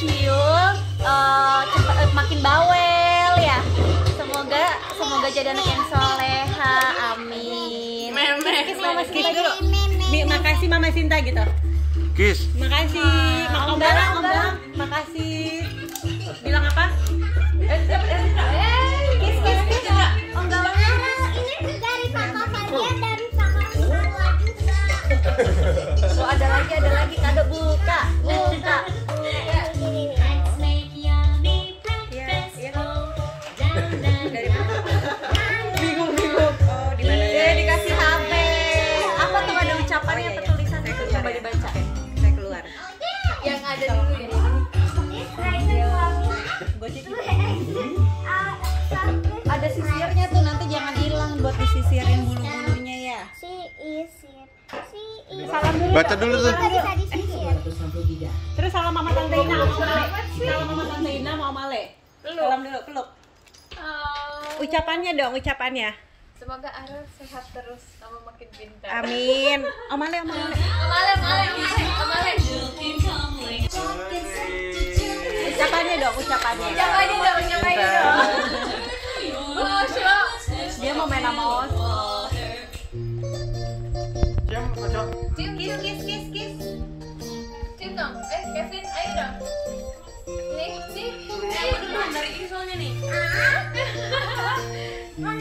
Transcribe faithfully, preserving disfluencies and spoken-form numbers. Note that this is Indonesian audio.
Ciul uh, cepet, uh, makin bawel ya. Semoga semoga jadi anak yang soleha. Amin. Meme. Kiss Mama Sinta dulu. Mi, makasih Mama Sinta gitu. Kiss. Makasih. Mak Om Bang, Om Bang. Makasih. Bilang apa? Eh, kiss kiss kiss. Om Bang. Ini dari kakak Fadia, dari kakak Salwa juga. Oh, ada lagi, ada lagi kado buka. Buka. Bingung-bingung. Oh, di mana? Ya dikasih H P. Apa tuh ada ucapannya atau tulisannya? Coba dibaca. Saya keluar. Yang ada dulu ya. Ada sisirnya tuh, nanti jangan hilang buat disisirin bulu-bulunya ya. Si isir, si isir. Salam dulu. Baca dulu tuh. Tadi tadi sisir. Terus salam Mama Tante Ina sama Male. Salam Mama Tante Ina mau Male. Salam dulu, peluk. Oh, Ucapannya dong, ucapannya. semoga Arel sehat terus sama makin pintar. Amin. Om Male, Om Male. Amale, amale, amale. Ucapannya dong, ucapannya. Ucap aja dong, ucap aja dong. Bosyo. Dia mau main sama Oso. Cium, kocok. Cium, kiss, kiss, kiss, kiss. Cium dong. Eh, Kevin, ayo dong. Nih, nih. Ayo dulu dari ini soalnya nih.